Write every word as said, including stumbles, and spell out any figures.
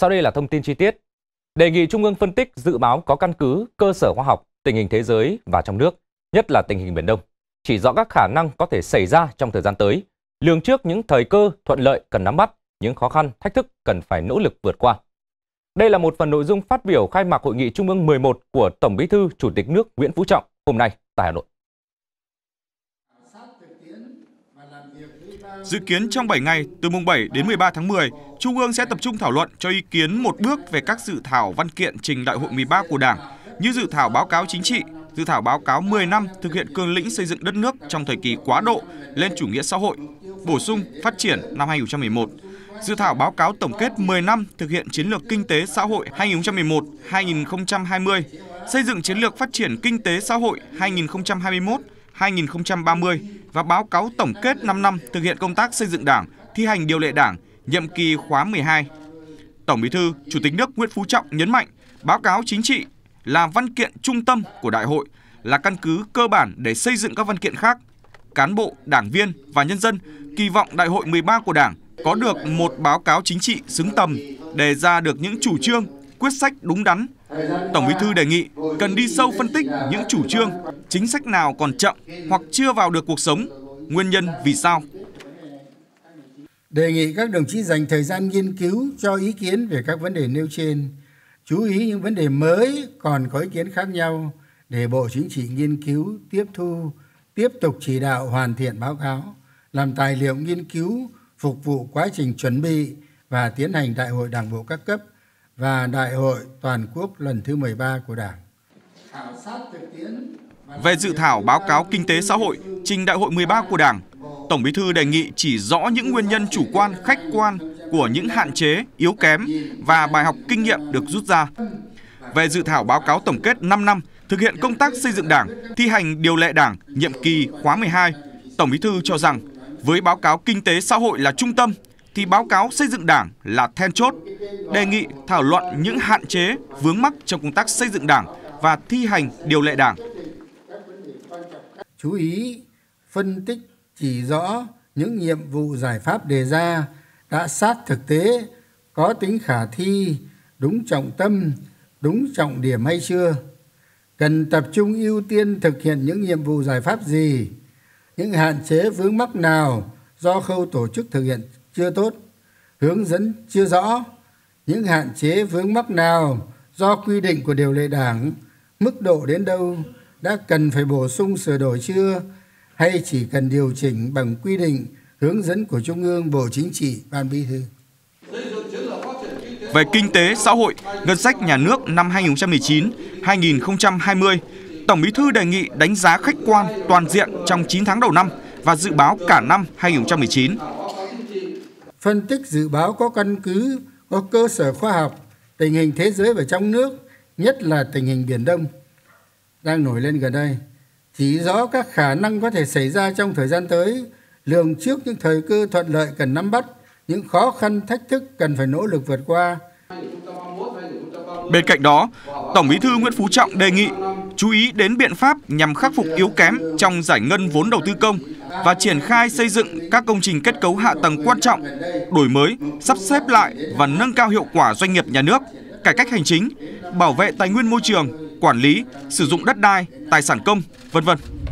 Sau đây là thông tin chi tiết. Đề nghị Trung ương phân tích dự báo có căn cứ, cơ sở khoa học, tình hình thế giới và trong nước, nhất là tình hình Biển Đông, chỉ rõ các khả năng có thể xảy ra trong thời gian tới, lường trước những thời cơ thuận lợi cần nắm bắt, những khó khăn, thách thức cần phải nỗ lực vượt qua. Đây là một phần nội dung phát biểu khai mạc Hội nghị Trung ương mười một của Tổng Bí thư Chủ tịch nước Nguyễn Phú Trọng hôm nay tại Hà Nội. Dự kiến trong bảy ngày, từ mùng bảy đến mười ba tháng mười, Trung ương sẽ tập trung thảo luận cho ý kiến một bước về các dự thảo văn kiện trình Đại hội mười ba của Đảng, như dự thảo báo cáo chính trị, dự thảo báo cáo mười năm thực hiện cương lĩnh xây dựng đất nước trong thời kỳ quá độ lên chủ nghĩa xã hội, bổ sung phát triển năm hai nghìn không trăm mười một, dự thảo báo cáo tổng kết mười năm thực hiện chiến lược kinh tế xã hội hai nghìn không trăm mười một đến hai nghìn không trăm hai mươi, xây dựng chiến lược phát triển kinh tế xã hội hai nghìn không trăm hai mươi mốt đến hai nghìn không trăm ba mươi và báo cáo tổng kết năm năm thực hiện công tác xây dựng Đảng, thi hành điều lệ Đảng, nhiệm kỳ khóa mười hai. Tổng Bí thư, Chủ tịch nước Nguyễn Phú Trọng nhấn mạnh, báo cáo chính trị là văn kiện trung tâm của Đại hội, là căn cứ cơ bản để xây dựng các văn kiện khác. Cán bộ, đảng viên và nhân dân kỳ vọng Đại hội mười ba của Đảng có được một báo cáo chính trị xứng tầm, đề ra được những chủ trương, quyết sách đúng đắn. Tổng Bí thư đề nghị cần đi sâu phân tích những chủ trương, chính sách nào còn chậm hoặc chưa vào được cuộc sống, nguyên nhân vì sao. Đề nghị các đồng chí dành thời gian nghiên cứu cho ý kiến về các vấn đề nêu trên, chú ý những vấn đề mới còn có ý kiến khác nhau để Bộ Chính trị nghiên cứu, tiếp thu, tiếp tục chỉ đạo hoàn thiện báo cáo, làm tài liệu nghiên cứu phục vụ quá trình chuẩn bị và tiến hành Đại hội Đảng bộ các cấp và Đại hội Toàn quốc lần thứ mười ba của Đảng. Về dự thảo báo cáo kinh tế xã hội trình Đại hội mười ba của Đảng, Tổng Bí thư đề nghị chỉ rõ những nguyên nhân chủ quan, khách quan của những hạn chế, yếu kém và bài học kinh nghiệm được rút ra. Về dự thảo báo cáo tổng kết năm năm thực hiện công tác xây dựng Đảng, thi hành điều lệ Đảng, nhiệm kỳ khóa mười hai, Tổng Bí thư cho rằng với báo cáo kinh tế xã hội là trung tâm, thì báo cáo xây dựng Đảng là then chốt, đề nghị thảo luận những hạn chế, vướng mắc trong công tác xây dựng Đảng và thi hành điều lệ Đảng. Chú ý phân tích chỉ rõ những nhiệm vụ giải pháp đề ra đã sát thực tế, có tính khả thi, đúng trọng tâm, đúng trọng điểm hay chưa, cần tập trung ưu tiên thực hiện những nhiệm vụ giải pháp gì, những hạn chế vướng mắc nào do khâu tổ chức thực hiện chưa tốt, hướng dẫn chưa rõ, những hạn chế vướng mắc nào do quy định của điều lệ Đảng, mức độ đến đâu, đã cần phải bổ sung sửa đổi chưa, hay chỉ cần điều chỉnh bằng quy định, hướng dẫn của Trung ương, Bộ Chính trị, Ban Bí thư. Về kinh tế xã hội, ngân sách nhà nước năm hai nghìn không trăm mười chín đến hai nghìn không trăm hai mươi, Tổng Bí thư đề nghị đánh giá khách quan toàn diện trong chín tháng đầu năm và dự báo cả năm hai nghìn không trăm mười chín. Phân tích dự báo có căn cứ, có cơ sở khoa học, tình hình thế giới và trong nước, nhất là tình hình Biển Đông đang nổi lên gần đây, chỉ rõ các khả năng có thể xảy ra trong thời gian tới, lường trước những thời cơ thuận lợi cần nắm bắt, những khó khăn thách thức cần phải nỗ lực vượt qua. Bên cạnh đó, Tổng Bí thư Nguyễn Phú Trọng đề nghị chú ý đến biện pháp nhằm khắc phục yếu kém trong giải ngân vốn đầu tư công và triển khai xây dựng các công trình kết cấu hạ tầng quan trọng, đổi mới, sắp xếp lại và nâng cao hiệu quả doanh nghiệp nhà nước, cải cách hành chính, bảo vệ tài nguyên môi trường, quản lý, sử dụng đất đai, tài sản công, vân vân.